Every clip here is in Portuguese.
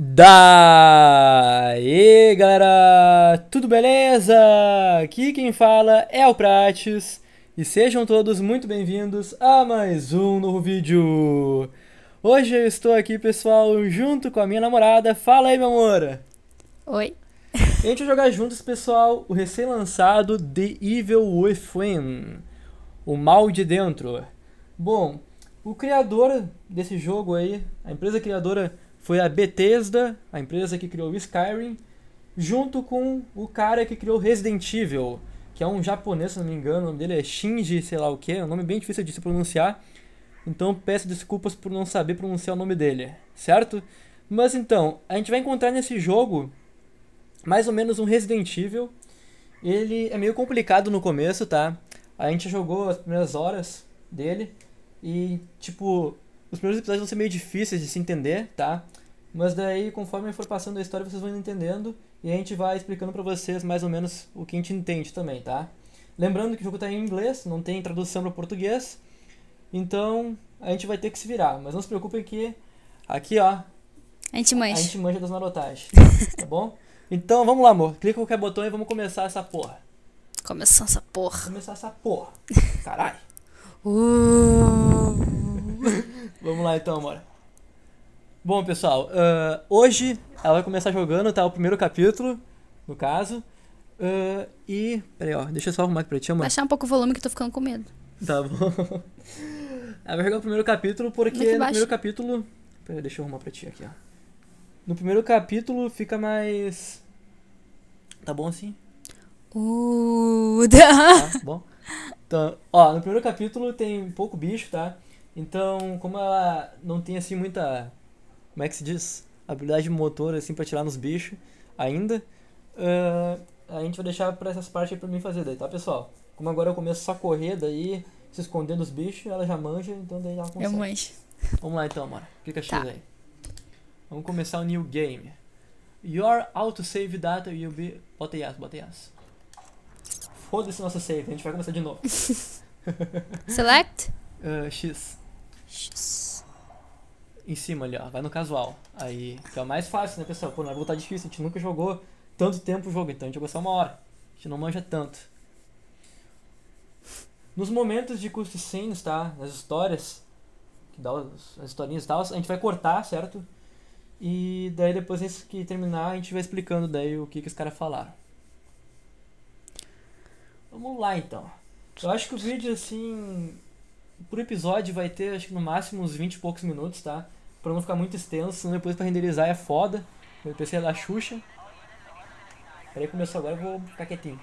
Daí galera, tudo beleza? Aqui quem fala é o Prates e sejam todos muito bem-vindos a mais um novo vídeo. Hoje eu estou aqui, pessoal, junto com a minha namorada. Fala aí, meu amor! Oi. E a gente vai jogar juntos, pessoal, o recém-lançado The Evil Within, o mal de dentro. Bom, o criador desse jogo aí, a empresa criadora foi a Bethesda, a empresa que criou o Skyrim, junto com o cara que criou Resident Evil, que é um japonês, se não me engano, o nome dele é Shinji, sei lá o que, é um nome bem difícil de se pronunciar, então peço desculpas por não saber pronunciar o nome dele, certo? Mas então, a gente vai encontrar nesse jogo mais ou menos um Resident Evil. Ele é meio complicado no começo, tá? A gente jogou as primeiras horas dele e, tipo, os primeiros episódios vão ser meio difíceis de se entender, tá? Mas daí, conforme for passando a história, vocês vão entendendo e a gente vai explicando pra vocês mais ou menos o que a gente entende também, tá? Lembrando que o jogo tá em inglês, não tem tradução para português, então a gente vai ter que se virar. Mas não se preocupem que aqui, ó, A gente a mancha. gente manja das marotagens, tá bom? Então vamos lá, amor. Clica qualquer botão e vamos começar essa porra. Começando essa porra. Começar essa porra. Caralho. Uh. Vamos lá então, amor. Bom, pessoal, hoje ela vai começar jogando, tá? O primeiro capítulo, no caso. Peraí, ó, deixa eu só arrumar aqui pra ti, amor. Baixar um pouco o volume que eu tô ficando com medo. Tá bom. Ela vai jogar o primeiro capítulo Como é porque que no baixa? primeiro capítulo. Peraí, deixa eu arrumar pra ti aqui, ó. No primeiro capítulo fica mais. Tá bom assim? Tá bom? Então, ó, no primeiro capítulo tem pouco bicho, tá? Então, como ela não tem assim muita, como é que se diz? Habilidade motor assim pra tirar nos bichos ainda, a gente vai deixar pra essas partes aí pra mim fazer daí, tá, pessoal? Como agora eu começo só a correr daí, se esconder dos bichos, ela já manja, então daí ela Eu consegue. manjo. Vamos lá então, mano. Clica X Tá. aí. Vamos começar o new game. Your autosave data will be... Bota yes, bota yes. Foda-se nosso save, a gente vai começar de novo. Select? X. X. Em cima ali, ó. Vai no casual. Aí, que é o mais fácil, né, pessoal? Pô, não vai voltar difícil. A gente nunca jogou tanto tempo o jogo, então a gente jogou só uma hora. A gente não manja tanto. Nos momentos de cutscenes, tá? Nas histórias, que dá as historinhas e tal, a gente vai cortar, certo? E daí depois que terminar, a gente vai explicando daí o que os caras falaram. Vamos lá, então. Eu acho que o vídeo, assim, por episódio vai ter, acho que no máximo uns 20 e poucos minutos, tá? Pra não ficar muito extenso, senão depois pra renderizar é foda. Meu PC é da Xuxa. Peraí, começou agora, eu vou ficar quietinho.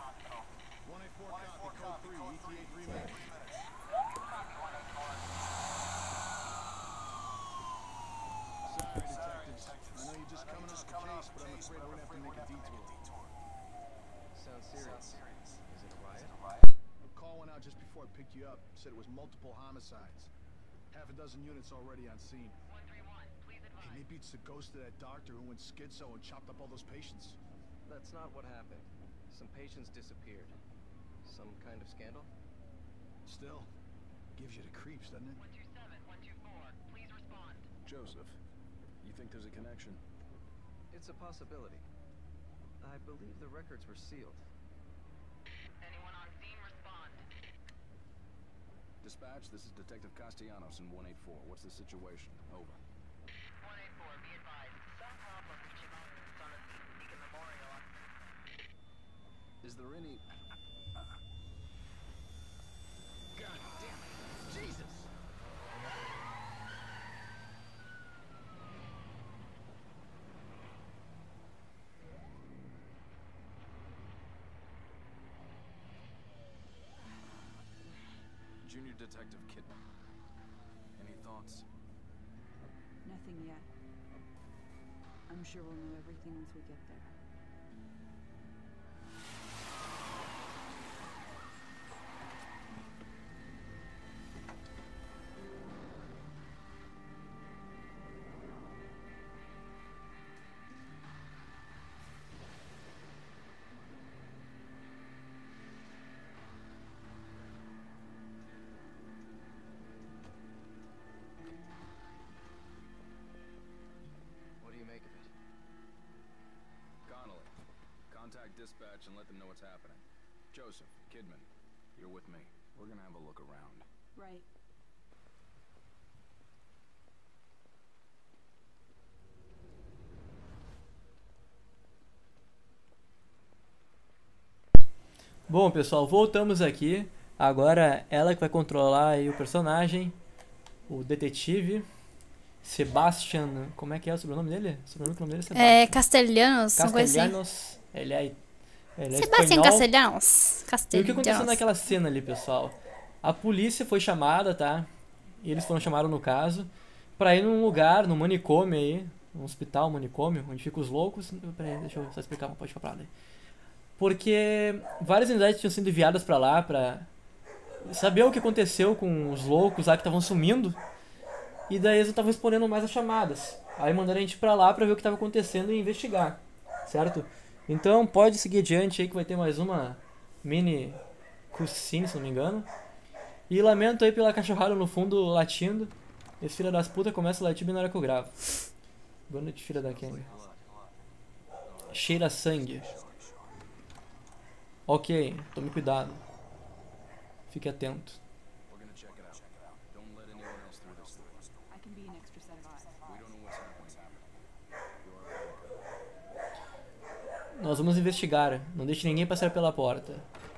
Sounds serious. Is it a riot? A call went out just before I picked you up. Said it was multiple homicides. Half a dozen units already on scene. 131, please advise. Hey, maybe it's the ghost of that doctor who went schizo and chopped up all those patients. That's not what happened. Some patients disappeared. Some kind of scandal? Still, gives you the creeps, doesn't it? 127, 124, please respond. Joseph, you think there's a connection? It's a possibility. I believe the records were sealed. Anyone on scene, respond. Dispatch, this is Detective Castellanos in 184. What's the situation? Over. 184, be advised. Some problem reaching mountains on the Beacon Memorial. Is there any... God damn it! Jesus! Junior Detective Kidman. Any thoughts? Nothing yet. I'm sure we'll know everything once we get there. What do you make of it? Contact dispatch and let them know what's happening. Joseph, Kidman, you're with me. We're gonna have a look around. Right. Bom, pessoal, voltamos aqui. Agora ela que vai controlar aí o personagem, o detetive Sebastian. Como é que é o sobrenome dele? O sobrenome dele é Sebastian. É, Castelhanos, uma coisa assim. Castellanos. Ele é Sebastián espanhol. Castelhanos. E o que aconteceu Castelhanos. naquela cena ali, pessoal? A polícia foi chamada, tá? E eles foram chamados no caso pra ir num lugar, num manicômio aí, um hospital, manicômio, onde ficam os loucos. Peraí, deixa eu só explicar, pode ficar pra lá. Porque várias unidades tinham sido enviadas pra lá pra saber o que aconteceu com os loucos lá que estavam sumindo. E daí eles não estavam respondendo mais as chamadas. Aí mandaram a gente pra lá pra ver o que estava acontecendo e investigar, certo? Então pode seguir adiante aí que vai ter mais uma mini cutscene, se não me engano. E lamento aí pela cachorrada no fundo latindo. Esse filho das putas começa a latir bem na hora que eu gravo. Boa noite, filha da Kenga. Cheira a sangue. Ok, tome cuidado. Fique atento. We're gonna check it out. Don't let anyone else through this door. I can be an extra set of eyes. We don't know what's happening. Nós vamos investigar. Não deixe ninguém passar pela porta.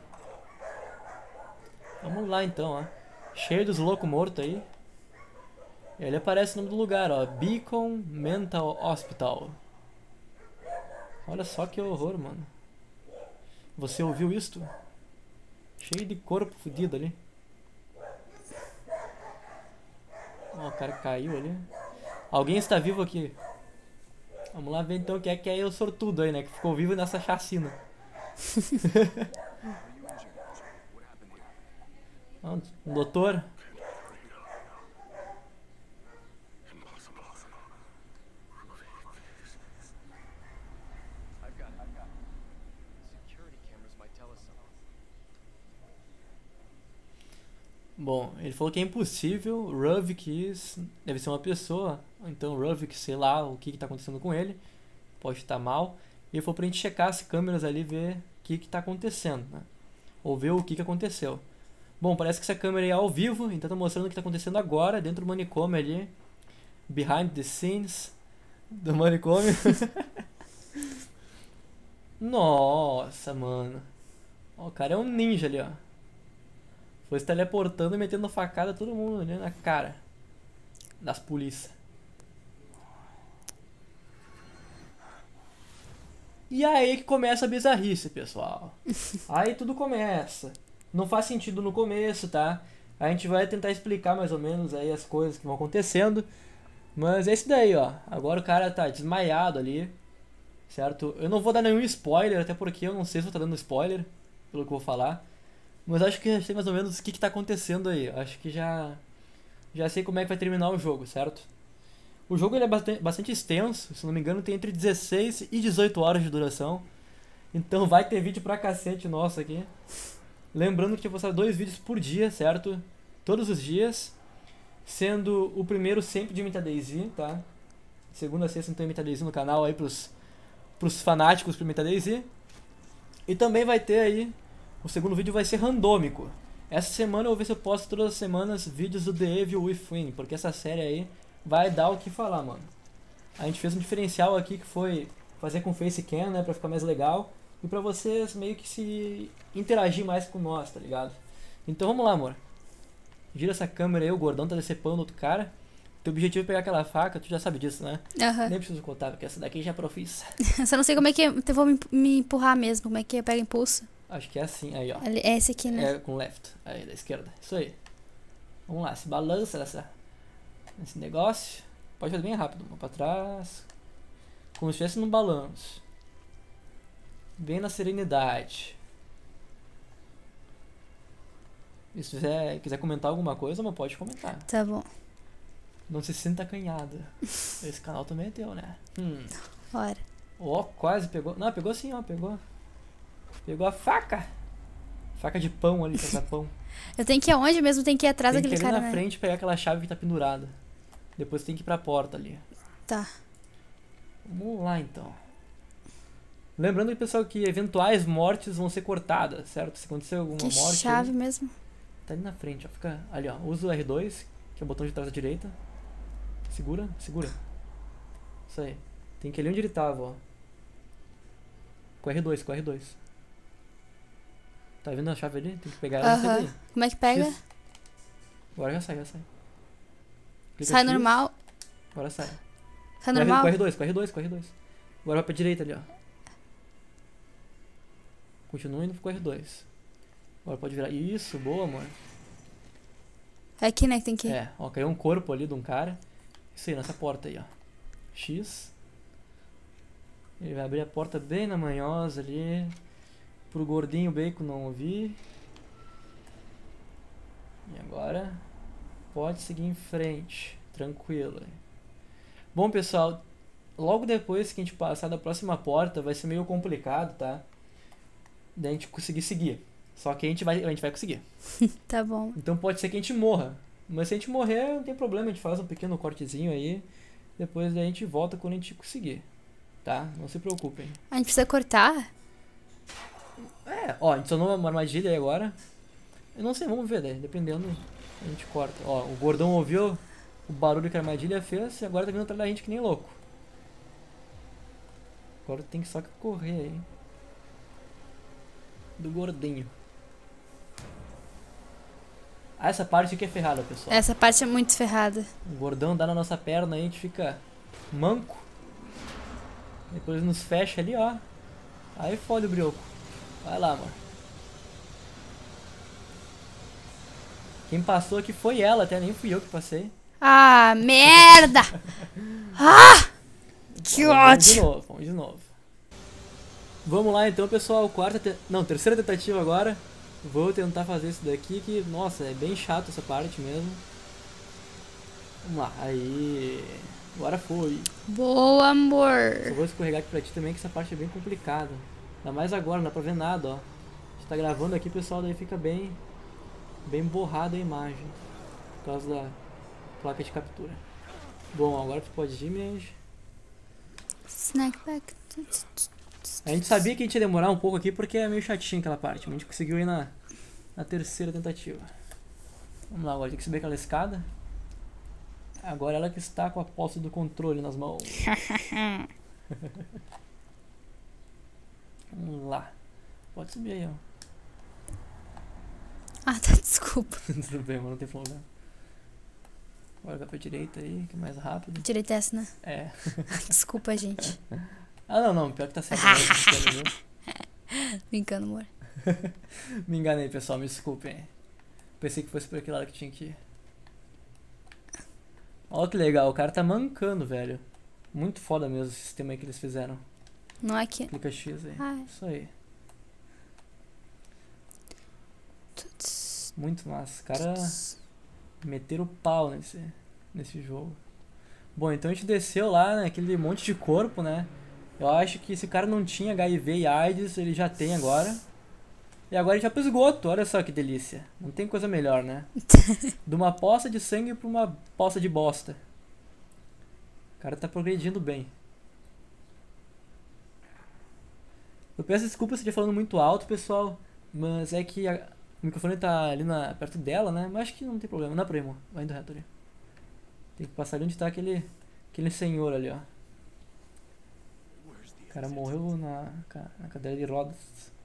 Vamos lá então, ó. Cheio dos loucos mortos aí. E ali aparece o nome do lugar, ó. Beacon Mental Hospital. Olha só que horror, mano. Você ouviu isto? Cheio de corpo fudido ali. Ó, o cara caiu ali. Alguém está vivo aqui. Vamos lá ver então quem é que é o sortudo aí, né? Que ficou vivo nessa chacina. Ah, um doutor. I've got it. Security cameras might tell us something. Bom, ele falou que é impossível. Ruvik deve ser uma pessoa. Então Ruvik, sei lá o que está acontecendo com ele. Pode estar mal. E ele falou pra gente checar as câmeras ali e ver o que está acontecendo, né? Ou ver o que aconteceu. Bom, parece que essa câmera é ao vivo. Então tá mostrando o que está acontecendo agora dentro do manicômio ali. Behind the scenes do manicômio. Nossa, mano. Ó, o cara é um ninja ali, ó. Foi se teleportando e metendo facada a todo mundo ali na cara das polícias. E aí que começa a bizarrice, pessoal. Aí tudo começa. Não faz sentido no começo, tá? A gente vai tentar explicar mais ou menos aí as coisas que vão acontecendo. Mas é isso daí, ó. Agora o cara tá desmaiado ali, certo? Eu não vou dar nenhum spoiler, até porque eu não sei se eu tô dando spoiler, pelo que eu vou falar. Mas acho que já sei mais ou menos o que tá acontecendo aí. Acho que já sei como é que vai terminar o jogo, certo? O jogo ele é bastante extenso, se não me engano tem entre 16 e 18 horas de duração. Então vai ter vídeo pra cacete nosso aqui. Lembrando que eu vou postar 2 vídeos por dia, certo? Todos os dias. Sendo o primeiro sempre de Imita DayZ, tá? Segunda a sexta não tem Imita DayZ no canal aí pros fanáticos pro Imita DayZ. E também vai ter aí, o segundo vídeo vai ser randômico. Essa semana eu vou ver se eu posto todas as semanas vídeos do The Evil Within, porque essa série aí vai dar o que falar, mano. A gente fez um diferencial aqui que foi fazer com facecam, né, pra ficar mais legal. E pra vocês meio que se interagir mais com nós, tá ligado? Então vamos lá, amor. Gira essa câmera aí, o gordão tá decepando outro cara. Teu objetivo é pegar aquela faca, tu já sabe disso, né? Aham. Nem preciso contar, porque essa daqui já é profissa. Só não sei como é que eu vou me empurrar mesmo. Como é que pega impulso? Acho que é assim, aí ó. É esse aqui, né? É com left, aí da esquerda. Isso aí. Vamos lá, se balança nesse negócio. Pode fazer bem rápido, mão pra trás. Como se estivesse num balanço. Bem na serenidade. E se quiser comentar alguma coisa, mas pode comentar. Tá bom. Não se sinta acanhada. Esse canal também é teu, né? Bora. Ó, quase pegou. Não, pegou sim, ó, pegou. Pegou a faca. Faca de pão ali, faca pão. Eu tenho que ir aonde mesmo? Tem que ir atrás Tem que daquele ir ali cara, na né? frente pegar aquela chave que tá pendurada. Depois tem que ir pra porta ali. Tá. Vamos lá então. Lembrando, pessoal, que eventuais mortes vão ser cortadas, certo? Se acontecer alguma Que morte... chave mesmo. Tá ali na frente, ó. Fica ali, ó. Usa o R2, que é o botão de trás da direita. Segura, segura. Isso aí. Tem que ir ali onde ele tava, ó. Com o R2, com o R2. Tá vendo a chave ali? Tem que pegar ela e Aham. sair. Como é que pega? X. Agora já sai, já sai. Clica Sai X, normal. Agora sai. Sai normal. Com R2, com R2, com R2. Agora vai pra direita ali, ó. Continua indo com o R2. Agora pode virar. Isso, boa, amor. É aqui, né, que tem que ir. É, ó, caiu um corpo ali de um cara. Isso aí, nessa porta aí, ó. X. Ele vai abrir a porta bem na manhosa ali. Pro gordinho bacon não ouvir. E agora pode seguir em frente. Tranquilo. Bom, pessoal, logo depois que a gente passar da próxima porta vai ser meio complicado, tá? Da gente conseguir seguir. Só que a gente vai conseguir. Tá bom. Então pode ser que a gente morra. Mas se a gente morrer, não tem problema, a gente faz um pequeno cortezinho aí. Depois daí a gente volta quando a gente conseguir. Tá? Não se preocupem. A gente precisa cortar? É, ó, a gente acionou uma armadilha aí agora. Eu não sei, vamos ver daí. Dependendo, a gente corta. Ó, o gordão ouviu o barulho que a armadilha fez e agora tá vindo atrás da gente que nem louco. Agora tem que só correr aí. Do gordinho. Ah, essa parte aqui é ferrada, pessoal. Essa parte é muito ferrada. O gordão dá na nossa perna aí, a gente fica manco. Depois nos fecha ali, ó. Aí fode o brioco. Vai lá, mano. Quem passou aqui foi ela, até nem fui eu que passei. Ah, merda! Ah! Que Vamos de ódio! novo, vamos de novo. Vamos lá então, pessoal. Terceira tentativa agora. Vou tentar fazer isso daqui que, nossa, é bem chato essa parte mesmo. Vamos lá, aí. Agora foi. Boa, amor. Só vou escorregar aqui pra ti também que essa parte é bem complicada. Ainda mais agora, não dá pra ver nada, ó. A gente tá gravando aqui, pessoal, daí fica bem borrada a imagem. Por causa da placa de captura. Bom, agora tu pode ir, minha anjo. Snackback. A gente sabia que a gente ia demorar um pouco aqui porque é meio chatinho aquela parte, mas a gente conseguiu ir na terceira tentativa. Vamos lá, agora tem que subir aquela escada. Agora ela que está com a posse do controle nas mãos. Vamos lá. Pode subir aí, ó. Ah, tá, desculpa. Tudo bem, mas não tem problema. Agora vai pra direita aí, que é mais rápido. Direito essa, né? É. Desculpa, gente. Ah, não, pior que tá certo. Brincando, amor. Me enganei, pessoal, me desculpem. Pensei que fosse por aquele lado que tinha que ir. Olha que legal, o cara tá mancando, velho. Muito foda mesmo o sistema aí que eles fizeram. Não é que... Clica X aí. Ah. Isso aí. Muito massa. Os caras meteram o pau nesse jogo. Bom, então a gente desceu lá naquele monte de corpo, né? Eu acho que esse cara não tinha HIV e AIDS, ele já tem agora. E agora a gente vai pro esgoto, olha só que delícia. Não tem coisa melhor, né? De uma poça de sangue pra uma poça de bosta. O cara tá progredindo bem. Eu peço desculpa se eu estiver falando muito alto, pessoal. Mas é que o microfone tá ali perto dela, né? Mas acho que não tem problema. Não é pra ir, amor. Vai indo reto ali. Tem que passar ali onde tá aquele senhor ali, ó. O cara morreu na cadeira de rodas.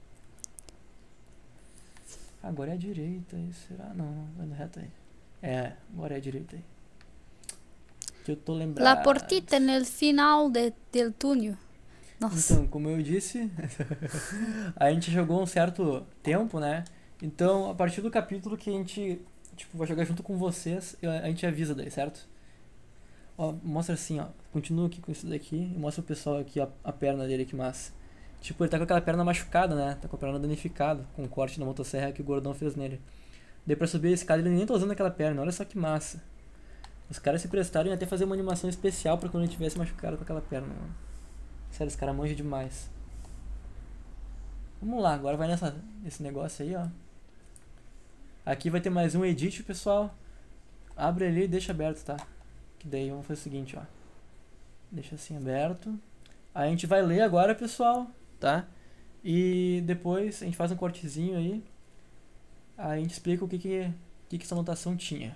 Agora é a direita aí, será? Não, vai indo reto aí. É, agora é a direita aí. Que eu tô lembrado. La portita no final del túnel. Nossa. Então, como eu disse, a gente jogou um certo tempo, né? Então, a partir do capítulo que a gente vai jogar junto com vocês, a gente avisa daí, certo? Ó, mostra assim, ó. Continua aqui com isso daqui e mostra o pessoal aqui a perna dele, que massa. Tipo, ele tá com aquela perna machucada, né? Tá com a perna danificada, com o corte na motosserra que o gordão fez nele. Daí pra subir a escada ele nem tá usando aquela perna, olha só que massa. Os caras se prestaram em até fazer uma animação especial pra quando ele tivesse machucado com aquela perna, mano. Sério, os caras manjam demais. Vamos lá, agora vai nesse negócio aí, ó. Aqui vai ter mais um edit, pessoal. Abre ali e deixa aberto, tá? Que daí vamos fazer o seguinte, ó. Deixa assim aberto. Aí a gente vai ler agora, pessoal. tá? E depois a gente faz um cortezinho aí a gente explica o que essa anotação tinha.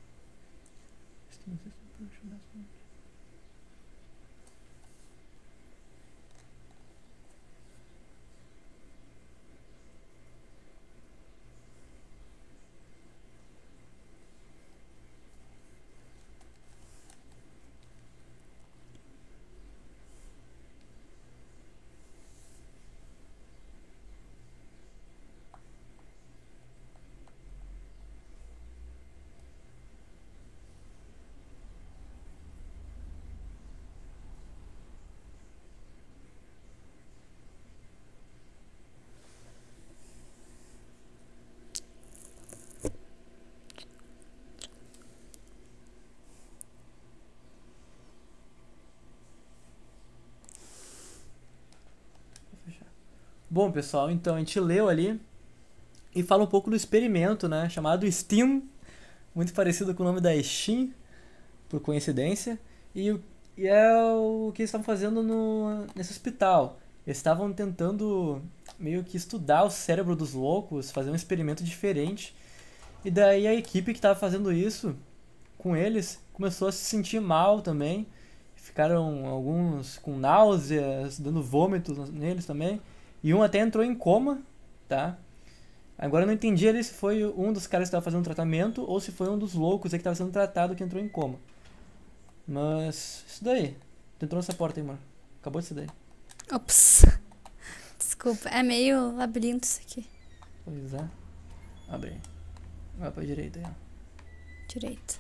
Bom, pessoal, então a gente leu ali e fala um pouco do experimento, né, chamado STEAM, muito parecido com o nome da Steam, por coincidência, e é o que eles estavam fazendo nesse hospital. Eles estavam tentando meio que estudar o cérebro dos loucos, fazer um experimento diferente, e daí a equipe que estava fazendo isso com eles começou a se sentir mal também, ficaram alguns com náuseas, dando vômitos neles também, e um até entrou em coma, tá? Agora eu não entendi ali se foi um dos caras que estava fazendo tratamento ou se foi um dos loucos aí que estava sendo tratado que entrou em coma. Mas isso daí. Tu entrou nessa porta aí, mano. Acabou disso daí. Ops. Desculpa, é meio labirinto isso aqui. Pois é. Abre aí. Vai pra direita aí, ó. Direita.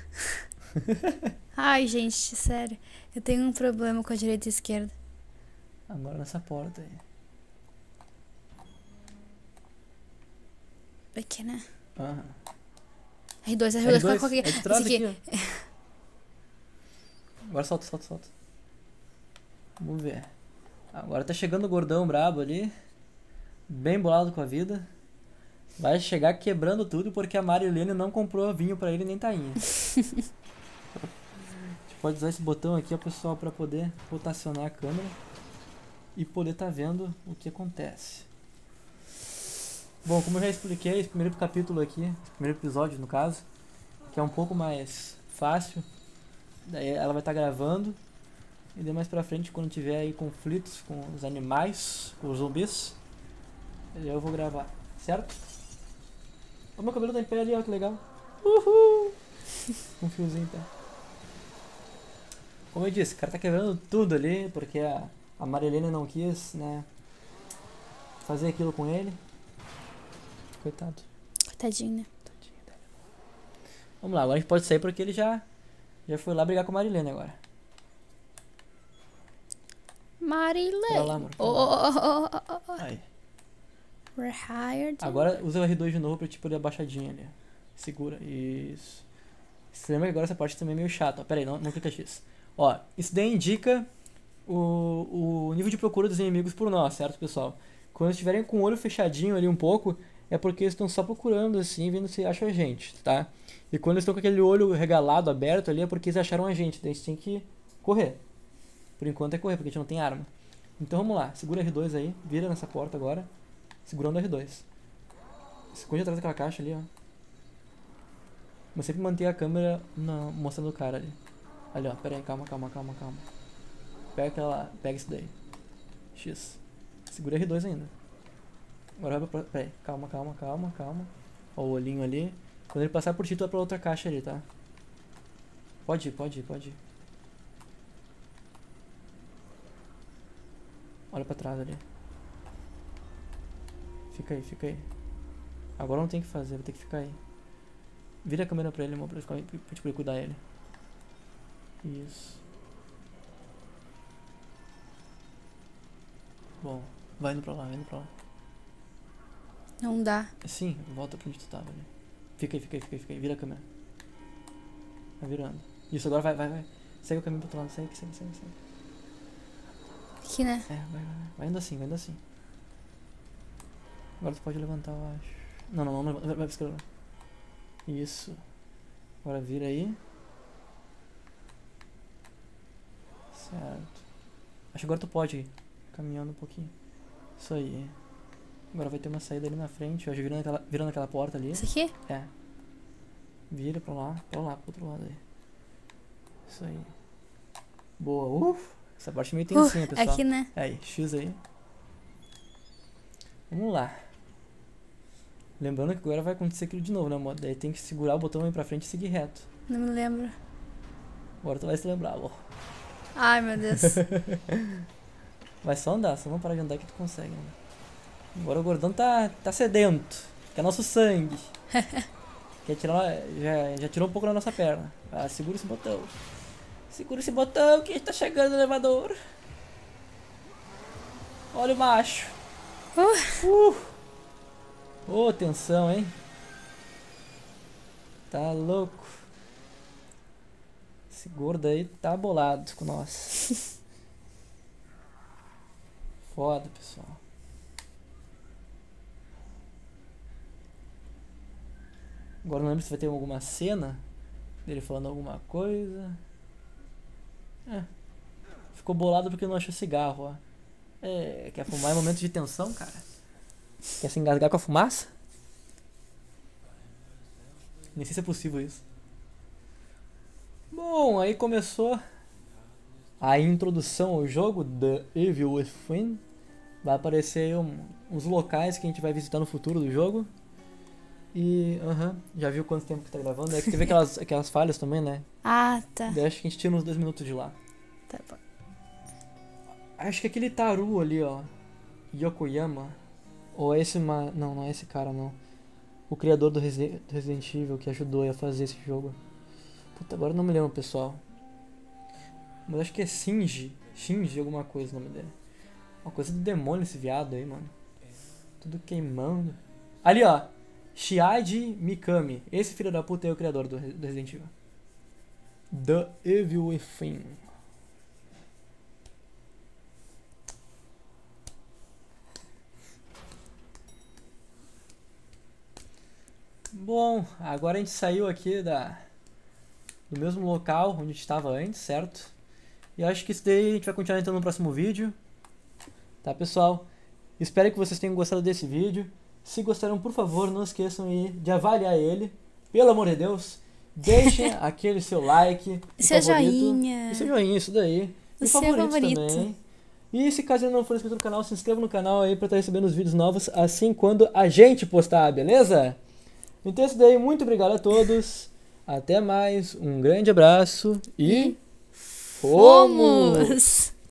Ai, gente, sério. Eu tenho um problema com a direita e a esquerda. Agora nessa porta aí. Aqui, né? Aham. R2, qual que é? É de trás Esse aqui, ó. Agora solta. Vamos ver. Agora tá chegando o gordão brabo ali. Bem bolado com a vida. Vai chegar quebrando tudo porque a Marilene não comprou vinho pra ele nem tainha. A gente pode usar esse botão aqui, ó, pessoal, pra poder rotacionar a câmera e poder tá vendo o que acontece. Bom, como eu já expliquei, esse primeiro capítulo aqui, esse primeiro episódio no caso, que é um pouco mais fácil, daí ela vai estar gravando, e daí mais pra frente, quando tiver aí conflitos com os animais, com os zumbis, eu vou gravar, certo? O meu cabelo tá em pé ali, ó, que legal. Uhul! Um fiozinho, tá? Como eu disse, o cara tá quebrando tudo ali, porque a Marilene não quis, né, fazer aquilo com ele. Coitado. Coitadinho, né? Vamos lá, agora a gente pode sair porque ele já foi lá brigar com a Marilene agora. Marilene. Vai lá, amor. Oh. Aí. We're hired. Agora usa o R2 de novo pra te poder abaixadinha ali. Segura, isso. Você lembra que agora essa parte também é meio chata. Ó, pera aí, não clica X. Ó, isso daí indica o nível de procura dos inimigos por nós, certo, pessoal? Quando estiverem com o olho fechadinho ali um pouco, é porque eles estão só procurando assim, vendo se acham a gente, tá? E quando eles estão com aquele olho regalado, aberto ali, é porque eles acharam a gente. Daí a gente tem que correr. Por enquanto é correr, porque a gente não tem arma. Então vamos lá, segura R2 aí, vira nessa porta agora, segurando R2. Esconde atrás daquela caixa ali, ó. Mas sempre manter a câmera mostrando o cara ali. Ali, ó, pera aí, calma. Pega isso daí. X. Segura R2 ainda. Agora vai pra... Pera aí, calma. Ó o olhinho ali. Quando ele passar por ti, tu vai pra outra caixa ali, tá? Pode ir. Olha pra trás ali. Fica aí. Agora não tem o que fazer, vai ter que ficar aí. Vira a câmera pra ele, amor, pra te poder cuidar ele. Isso. Bom, vai indo pra lá. Não dá. Sim, volta pra onde tu tava ali. Fica aí, vira a câmera. Vai virando. Isso, agora vai. Segue o caminho pro outro lado, segue. Aqui, né? É, vai indo assim. Agora tu pode levantar, eu acho. Não, vai pra esquerda. Isso. Agora vira aí. Certo. Acho que agora tu pode ir caminhando um pouquinho. Isso aí. Agora vai ter uma saída ali na frente, ó, já virando aquela porta ali. Isso aqui? É. Vira pro outro lado aí. Isso aí. Boa, essa parte é meio tensinha, pessoal. Aqui, né? Aí, X aí. Vamos lá. Lembrando que agora vai acontecer aquilo de novo, né, modo? Daí tem que segurar o botão aí pra frente e seguir reto. Não me lembro. Agora tu vai se lembrar, ó. Ai, meu Deus. Vai só andar, só não parar de andar que tu consegue, né? Agora o gordão tá sedento. Quer nosso sangue. Quer tirar, já tirou um pouco da nossa perna. Ah, segura esse botão. Segura esse botão que tá chegando no elevador. Olha o macho. Ô, tensão, hein? Tá louco. Esse gordo aí tá bolado com nós. Foda, pessoal. Agora não lembro se vai ter alguma cena dele falando alguma coisa. Ficou bolado porque não achou cigarro, ó. Quer fumar em momentos de tensão, cara? Quer se engasgar com a fumaça? Nem sei se é possível isso. Bom, aí começou a introdução ao jogo The Evil Within. Vai aparecer aí uns locais que a gente vai visitar no futuro do jogo. E, já viu quanto tempo que tá gravando? É que teve aquelas falhas também, né? Ah, tá. Daí acho que a gente tira uns 2 minutos de lá. Tá bom. Acho que aquele Taru ali, ó, Yokoyama, ou esse não é esse cara, não. O criador do Resident Evil que ajudou a fazer esse jogo. Puta, agora eu não me lembro, pessoal. Mas acho que é Shinji alguma coisa o nome dele. Uma coisa do demônio esse viado aí, mano. Tudo queimando. Ali, ó, Shiaji Mikami. Esse filho da puta é o criador do Resident Evil. The Evil Within. Bom, agora a gente saiu aqui do mesmo local onde a gente estava antes, certo? E acho que isso daí a gente vai continuar entrando no próximo vídeo. Tá, pessoal? Espero que vocês tenham gostado desse vídeo. Se gostaram, por favor, não esqueçam de avaliar ele. Pelo amor de Deus, deixem aquele seu like, seu joinha. E seu joinha, isso daí. O E seu favorito também. E se caso ainda não for inscrito no canal, se inscreva no canal aí pra estar recebendo os vídeos novos assim quando a gente postar, beleza? Então é isso daí, muito obrigado a todos. Até mais, um grande abraço e fomos!